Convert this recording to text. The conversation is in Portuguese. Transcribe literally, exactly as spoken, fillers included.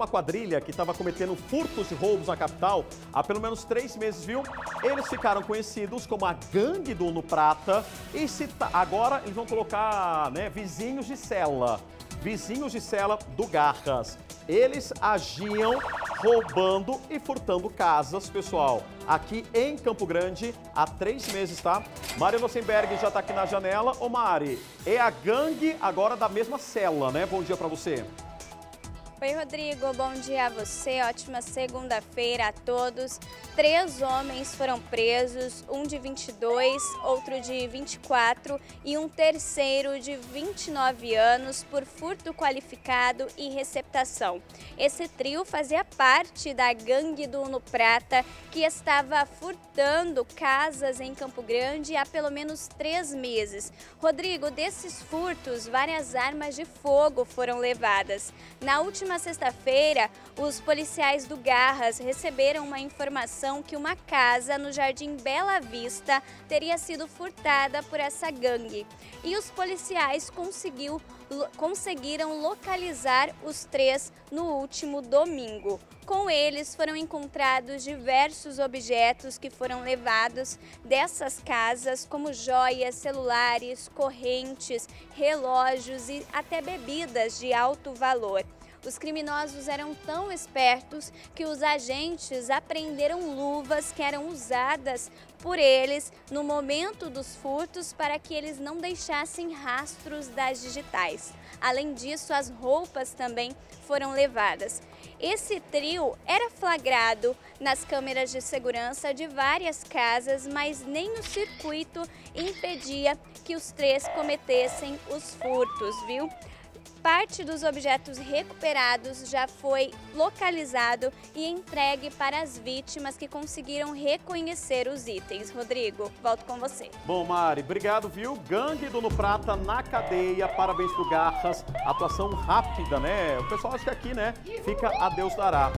uma quadrilha que estava cometendo furtos e roubos na capital há pelo menos três meses, viu? Eles ficaram conhecidos como a Gangue do Uno Prata e se tá, agora eles vão colocar, né, vizinhos de cela. Vizinhos de cela do Garras. Eles agiam roubando e furtando casas, pessoal, aqui em Campo Grande há três meses, tá? Mari Lussenberg já tá aqui na janela. Ô Mari, é a gangue agora da mesma cela, né? Bom dia pra você. Oi, Rodrigo. Bom dia a você. Ótima segunda-feira a todos. Três homens foram presos, um de vinte e dois, outro de vinte e quatro e um terceiro de vinte e nove anos por furto qualificado e receptação. Esse trio fazia parte da Gangue do Uno Prata, que estava furtando casas em Campo Grande há pelo menos três meses. Rodrigo, desses furtos, várias armas de fogo foram levadas. Na última Na sexta-feira, os policiais do Garras receberam uma informação que uma casa no Jardim Bela Vista teria sido furtada por essa gangue. E os policiais conseguiu, conseguiram localizar os três no último domingo. Com eles foram encontrados diversos objetos que foram levados dessas casas, como joias, celulares, correntes, relógios e até bebidas de alto valor. Os criminosos eram tão espertos que os agentes apreenderam luvas que eram usadas por eles no momento dos furtos para que eles não deixassem rastros das digitais. Além disso, as roupas também foram levadas. Esse trio era flagrado nas câmeras de segurança de várias casas, mas nem o circuito impedia que os três cometessem os furtos, viu? Parte dos objetos recuperados já foi localizado e entregue para as vítimas que conseguiram reconhecer os itens. Rodrigo, volto com você. Bom, Mari, obrigado, viu? Gangue do Uno Prata na cadeia, parabéns pro Garras. Atuação rápida, né? O pessoal acha que aqui, né, fica a Deus dará.